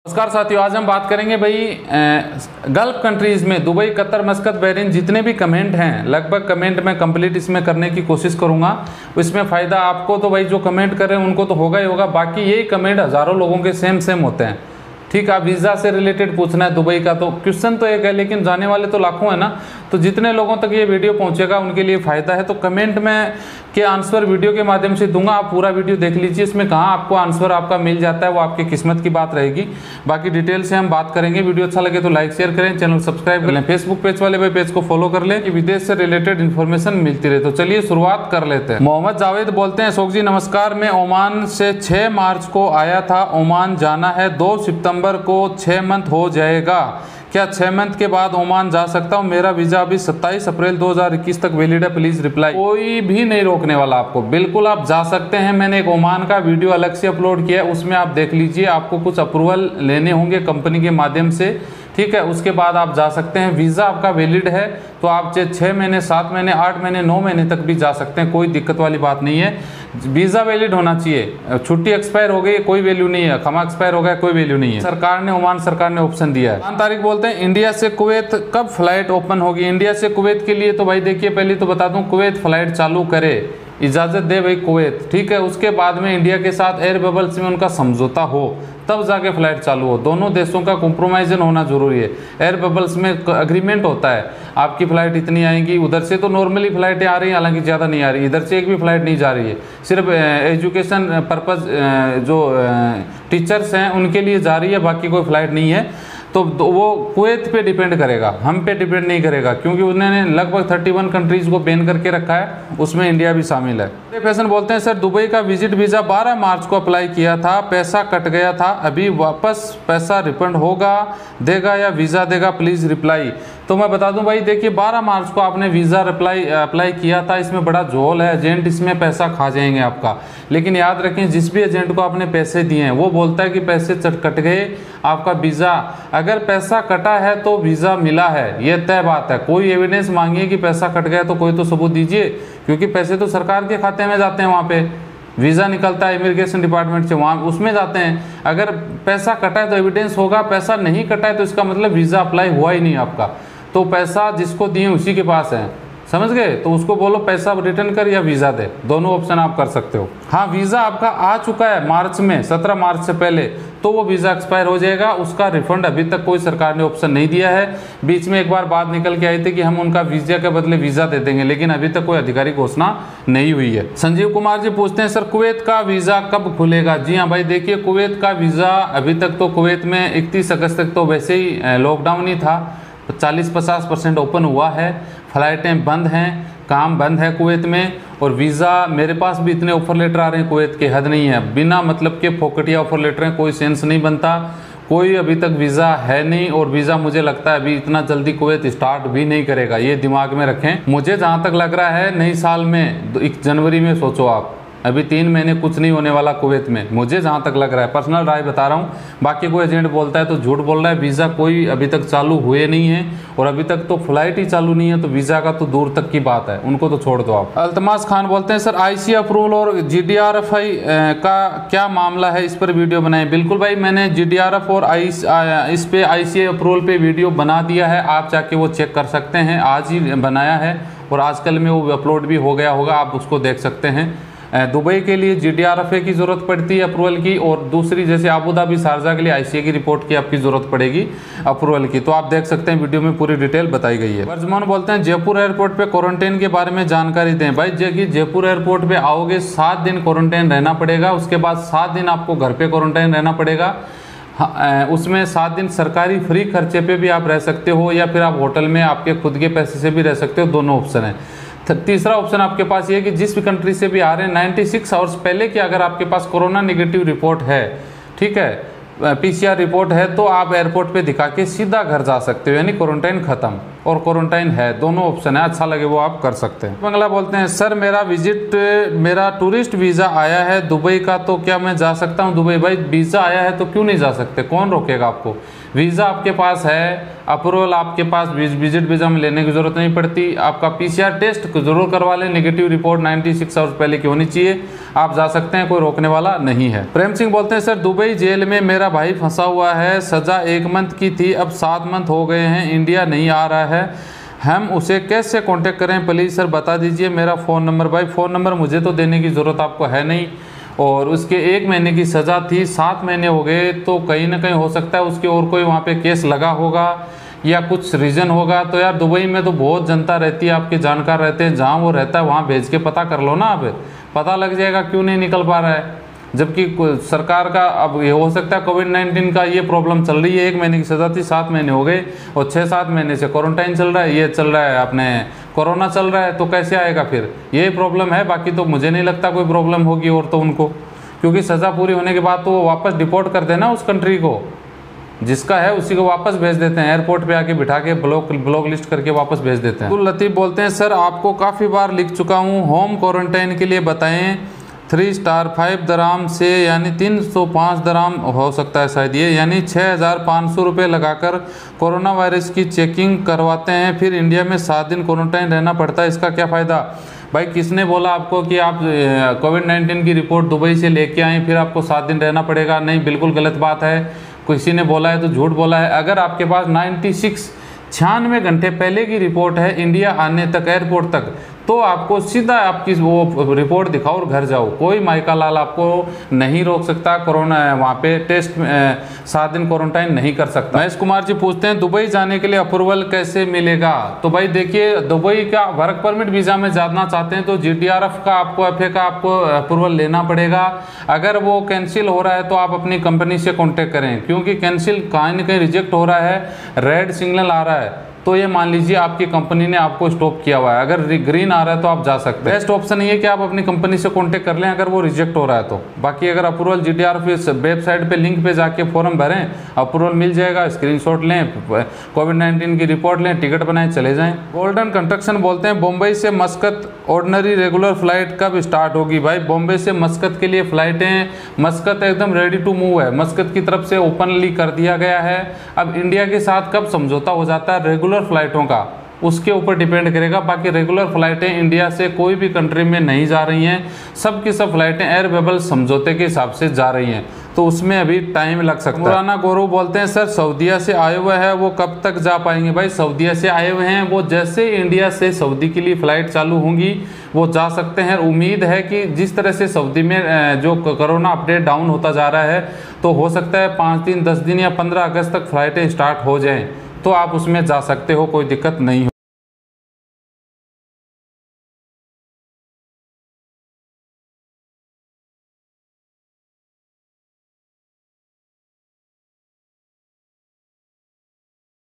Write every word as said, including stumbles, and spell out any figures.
नमस्कार साथियों, आज हम बात करेंगे भाई गल्फ कंट्रीज़ में दुबई, कतर, मस्कत, बहरीन जितने भी कमेंट हैं लगभग कमेंट मैं कंप्लीट इसमें करने की कोशिश करूंगा। इसमें फ़ायदा आपको तो भाई जो कमेंट कर रहे हैं उनको तो होगा ही होगा, बाकी यही कमेंट हज़ारों लोगों के सेम सेम होते हैं। ठीक है, वीज़ा से रिलेटेड पूछना है दुबई का तो क्वेश्चन तो एक है, लेकिन जाने वाले तो लाखों है ना। तो जितने लोगों तक ये वीडियो पहुंचेगा उनके लिए फ़ायदा है। तो कमेंट में के आंसर वीडियो के माध्यम से दूंगा, आप पूरा वीडियो देख लीजिए। इसमें कहाँ आपको आंसर आपका मिल जाता है वो आपकी किस्मत की बात रहेगी। बाकी डिटेल से हम बात करेंगे। वीडियो अच्छा लगे तो लाइक शेयर करें, चैनल सब्सक्राइब कर लें, फेसबुक पेज वाले भाई पेज को फॉलो कर लें कि विदेश से रिलेटेड इन्फॉर्मेशन मिलती रहे। तो चलिए शुरुआत कर लेते हैं। मोहम्मद जावेद बोलते हैं, अशोक जी नमस्कार, मैं ओमान से छः मार्च को आया था, ओमान जाना है, दो सितंबर को छः मंथ हो जाएगा, क्या छह मंथ के बाद ओमान जा सकता हूं? मेरा वीजा अभी सत्ताईस अप्रैल दो हज़ार इक्कीस तक वैलिड है, प्लीज रिप्लाई। कोई भी नहीं रोकने वाला आपको, बिल्कुल आप जा सकते हैं। मैंने एक ओमान का वीडियो अलग से अपलोड किया है, उसमें आप देख लीजिए। आपको कुछ अप्रूवल लेने होंगे कंपनी के माध्यम से, ठीक है, उसके बाद आप जा सकते हैं। वीज़ा आपका वैलिड है तो आप चाहे छः महीने, सात महीने, आठ महीने, नौ महीने तक भी जा सकते हैं, कोई दिक्कत वाली बात नहीं है। वीज़ा वैलिड होना चाहिए। छुट्टी एक्सपायर हो गई कोई वैल्यू नहीं है, खमा एक्सपायर हो गया कोई वैल्यू नहीं है। सरकार ने, ओमान सरकार ने ऑप्शन दिया है। पाँच तारीख बोलते हैं, इंडिया से कुवैत कब फ्लाइट ओपन होगी? इंडिया से कुवैत के लिए तो भाई देखिए, पहले तो बता दूं, कुवैत फ्लाइट चालू करे, इजाज़त दे भाई कुवैत, ठीक है। उसके बाद में इंडिया के साथ एयर बबल्स में उनका समझौता हो तब जाके फ्लाइट चालू हो। दोनों देशों का कॉम्प्रोमाइजन होना जरूरी है। एयर बबल्स में अग्रीमेंट होता है, आपकी फ़्लाइट इतनी आएंगी, उधर से तो नॉर्मली फ़्लाइटें आ रही हैं, हालांकि ज़्यादा नहीं आ रही, इधर से एक भी फ़्लाइट नहीं जा रही है, सिर्फ एजुकेशन पर्पज़ जो टीचर्स हैं उनके लिए जा रही है, बाकी कोई फ़्लाइट नहीं है। तो वो कुवैत पे डिपेंड करेगा, हम पे डिपेंड नहीं करेगा, क्योंकि उन्होंने लगभग इकतीस कंट्रीज़ को बैन करके रखा है, उसमें इंडिया भी शामिल है। फैशन बोलते हैं, सर दुबई का विजिट वीज़ा बारह मार्च को अप्लाई किया था, पैसा कट गया था, अभी वापस पैसा रिफंड होगा, देगा या वीज़ा देगा, प्लीज़ रिप्लाई। तो मैं बता दूं भाई, देखिए बारह मार्च को आपने वीज़ा अप्लाई अप्लाई किया था, इसमें बड़ा झोल है, एजेंट इसमें पैसा खा जाएंगे आपका। लेकिन याद रखें, जिस भी एजेंट को आपने पैसे दिए हैं वो बोलता है कि पैसे कट गए, आपका वीज़ा, अगर पैसा कटा है तो वीज़ा मिला है, ये तय बात है। कोई एविडेंस मांगिए कि पैसा कट गया तो कोई तो सबूत दीजिए, क्योंकि पैसे तो सरकार के खाते में जाते हैं, वहाँ पे वीज़ा निकलता है इमिग्रेशन डिपार्टमेंट से, वहाँ उसमें जाते हैं। अगर पैसा कटा है तो एविडेंस होगा, पैसा नहीं कटा है तो इसका मतलब वीज़ा अप्लाई हुआ ही नहीं आपका। तो पैसा जिसको दिए उसी के पास है, समझ गए? तो उसको बोलो पैसा रिटर्न कर या वीज़ा दे, दोनों ऑप्शन आप कर सकते हो। हाँ, वीज़ा आपका आ चुका है मार्च में, सत्रह मार्च से पहले, तो वो वीज़ा एक्सपायर हो जाएगा, उसका रिफंड अभी तक कोई सरकार ने ऑप्शन नहीं दिया है। बीच में एक बार बात निकल के आई थी कि हम उनका वीज़ा के बदले वीज़ा दे देंगे, लेकिन अभी तक कोई आधिकारिक घोषणा नहीं हुई है। संजीव कुमार जी पूछते हैं, सर कुवैत का वीज़ा कब खुलेगा? जी हाँ भाई, देखिए कुवैत का वीज़ा अभी तक तो कुवैत में इकतीस अगस्त तक तो वैसे ही लॉकडाउन ही था, चालीस पचास परसेंट ओपन हुआ है, फ्लाइटें बंद हैं, काम बंद है कुवैत में। और वीज़ा मेरे पास भी इतने ऑफर लेटर आ रहे हैं कुवैत के, हद नहीं है, बिना मतलब के फोकटिया ऑफर लेटर हैं, कोई सेंस नहीं बनता। कोई अभी तक वीज़ा है नहीं, और वीज़ा मुझे लगता है अभी इतना जल्दी कुवैत स्टार्ट भी नहीं करेगा, ये दिमाग में रखें। मुझे जहाँ तक लग रहा है नई साल में, एक जनवरी में, सोचो आप, अभी तीन महीने कुछ नहीं होने वाला कुवैत में, मुझे जहाँ तक लग रहा है, पर्सनल राय बता रहा हूँ। बाकी कोई एजेंट बोलता है तो झूठ बोल रहा है। वीज़ा कोई अभी तक चालू हुए नहीं है, और अभी तक तो फ्लाइट ही चालू नहीं है, तो वीज़ा का तो दूर तक की बात है, उनको तो छोड़ दो आप। अल्तमास खान बोलते हैं, सर आईसी अप्रूवल और जीडीआरएफ का क्या मामला है, इस पर वीडियो बनाए। बिल्कुल भाई, मैंने जीडीआरएफ और आई इस पे आईसी अप्रूवल पे वीडियो बना दिया है, आप जाके वो चेक कर सकते हैं, आज ही बनाया है, और आजकल में वो अपलोड भी हो गया होगा, आप उसको देख सकते हैं। दुबई के लिए जीडीआरएफ की ज़रूरत पड़ती है अप्रूवल की, और दूसरी जैसे आबू धाबी, शारजा के लिए आईसीए की रिपोर्ट की आपकी ज़रूरत पड़ेगी अप्रूवल की। तो आप देख सकते हैं, वीडियो में पूरी डिटेल बताई गई है। वर्जमान बोलते हैं, जयपुर एयरपोर्ट पे क्वारंटाइन के बारे में जानकारी दें। भाई देखिए, जयपुर एयरपोर्ट पे आओगे, सात दिन क्वारंटाइन रहना पड़ेगा, उसके बाद सात दिन आपको घर पर क्वारंटाइन रहना पड़ेगा। हाँ, उसमें सात दिन सरकारी फ्री खर्चे पे भी आप रह सकते हो, या फिर आप होटल में आपके खुद के पैसे से भी रह सकते हो, दोनों ऑप्शन है। तीसरा ऑप्शन आपके पास ये है कि जिस भी कंट्री से भी आ रहे हैं, छियानवे आवर्स पहले की अगर आपके पास कोरोना नेगेटिव रिपोर्ट है, ठीक है, पीसीआर रिपोर्ट है, तो आप एयरपोर्ट पे दिखा के सीधा घर जा सकते हो, यानी क्वारंटाइन खत्म और क्वारंटाइन है, दोनों ऑप्शन है, अच्छा लगे वो आप कर सकते हैं। बंगला बोलते हैं, सर मेरा विजिट मेरा टूरिस्ट वीज़ा आया है दुबई का, तो क्या मैं जा सकता हूँ दुबई? भाई वीज़ा आया है तो क्यों नहीं जा सकते, कौन रोकेगा आपको? वीज़ा आपके पास है, अप्रूवल आपके पास, विजिट वीज़ा में लेने की ज़रूरत नहीं पड़ती। आपका पीसीआर टेस्ट जरूर करवा लें, नेगेटिव रिपोर्ट छियानवे आवर्स पहले की होनी चाहिए। आप जा सकते हैं, कोई रोकने वाला नहीं है। प्रेम सिंह बोलते हैं सर दुबई जेल में मेरा भाई फंसा हुआ है, सज़ा एक मंथ की थी, अब सात मंथ हो गए हैं, इंडिया नहीं आ रहा है, हम उसे कैसे कांटेक्ट करें प्लीज़ सर बता दीजिए। मेरा फ़ोन नंबर, भाई फ़ोन नंबर मुझे तो देने की ज़रूरत आपको है नहीं, और उसके एक महीने की सज़ा थी, सात महीने हो गए, तो कहीं ना कहीं हो सकता है उसके और कोई वहाँ पे केस लगा होगा या कुछ रीज़न होगा। तो यार दुबई में तो बहुत जनता रहती है, आपके जानकार रहते हैं, जहाँ वो रहता है वहाँ भेज के पता कर लो ना, आप पता लग जाएगा क्यों नहीं निकल पा रहा है। जबकि सरकार का अब ये हो सकता है कोविड नाइन्टीन का ये प्रॉब्लम चल रही है, एक महीने की सज़ा थी, सात महीने हो गए और छः सात महीने से क्वारंटाइन चल रहा है, ये चल रहा है अपने कोरोना चल रहा है, तो कैसे आएगा फिर, ये प्रॉब्लम है। बाकी तो मुझे नहीं लगता कोई प्रॉब्लम होगी और तो उनको, क्योंकि सज़ा पूरी होने के बाद तो वो वापस डिपोर्ट कर देना उस कंट्री को, जिसका है उसी को वापस भेज देते हैं, एयरपोर्ट पे आके बिठा के ब्लॉक ब्लॉक लिस्ट करके वापस भेज देते हैं। अब्दुल लतीफ़ बोलते हैं सर आपको काफ़ी बार लिख चुका हूँ, होम क्वारंटाइन के लिए बताएं, थ्री स्टार फाइव दराम से यानी तीन सौ पाँच दराम हो सकता है शायद ये, यानी छः हज़ार पाँच सौ रुपये लगाकर कोरोना वायरस की चेकिंग करवाते हैं, फिर इंडिया में सात दिन क्वारंटाइन रहना पड़ता है, इसका क्या फ़ायदा। भाई किसने बोला आपको कि आप कोविड नाइन्टीन की रिपोर्ट दुबई से लेके आएँ फिर आपको सात दिन रहना पड़ेगा, नहीं, बिल्कुल गलत बात है, किसी ने बोला है तो झूठ बोला है। अगर आपके पास नाइन्टी सिक्स छियानवे घंटे पहले की रिपोर्ट है इंडिया आने तक, एयरपोर्ट तक, तो आपको सीधा आपकी वो रिपोर्ट दिखाओ और घर जाओ, कोई माइका लाल आपको नहीं रोक सकता, कोरोना वहाँ पे टेस्ट सात दिन क्वारंटाइन नहीं कर सकता। महेश कुमार जी पूछते हैं दुबई जाने के लिए अप्रूवल कैसे मिलेगा। तो भाई देखिए, दुबई का वर्क परमिट वीज़ा में जाना चाहते हैं तो जी टी आर एफ का आपको एफ ए का आपको अप्रूवल लेना पड़ेगा। अगर वो कैंसिल हो रहा है तो आप अपनी कंपनी से कॉन्टेक्ट करें, क्योंकि कैंसिल कहीं ना कहीं रिजेक्ट हो रहा है, रेड सिग्नल आ रहा है, तो ये मान लीजिए आपकी कंपनी ने आपको स्टॉप किया हुआ है, अगर ग्रीन आ रहा है तो आप जा सकते हैं। बेस्ट ऑप्शन ये है कि आप अपनी कंपनी से कांटेक्ट कर लें अगर वो रिजेक्ट हो रहा है तो। बाकी अगर approval G T R F website पे लिंक पे जाके फॉर्म भरें, अप्रूवल मिल जाएगा, स्क्रीनशॉट लें, कोविड नाइन्टीन की रिपोर्ट लें, टिकट बनाएं, चले जाएं। गोल्डन कंस्ट्रक्शन बोलते हैं बम्बई से मस्कत ऑर्डिनरी रेगुलर फ्लाइट कब स्टार्ट होगी। भाई बॉम्बे से मस्कत के लिए फ़्लाइटें, मस्कत एकदम रेडी टू मूव है, मस्कत की तरफ से ओपनली कर दिया गया है। अब इंडिया के साथ कब समझौता हो जाता है रेगुलर फ्लाइटों का, उसके ऊपर डिपेंड करेगा। बाकी रेगुलर फ्लाइटें इंडिया से कोई भी कंट्री में नहीं जा रही हैं, सब की सब फ्लाइटें एयर बबल समझौते के हिसाब से जा रही हैं, तो उसमें अभी टाइम लग सकता है। मुराना गौरव बोलते हैं सर सऊदीया से आए हुए हैं वो कब तक जा पाएंगे। भाई सऊदीया से आए हुए हैं वो जैसे इंडिया से सऊदी के लिए फ़्लाइट चालू होंगी वो जा सकते हैं। उम्मीद है कि जिस तरह से सऊदी में जो कोरोना अपडेट डाउन होता जा रहा है तो हो सकता है पाँच दिन दस दिन या पंद्रह अगस्त तक फ़्लाइटें स्टार्ट हो जाएँ, तो आप उसमें जा सकते हो, कोई दिक्कत नहीं हो।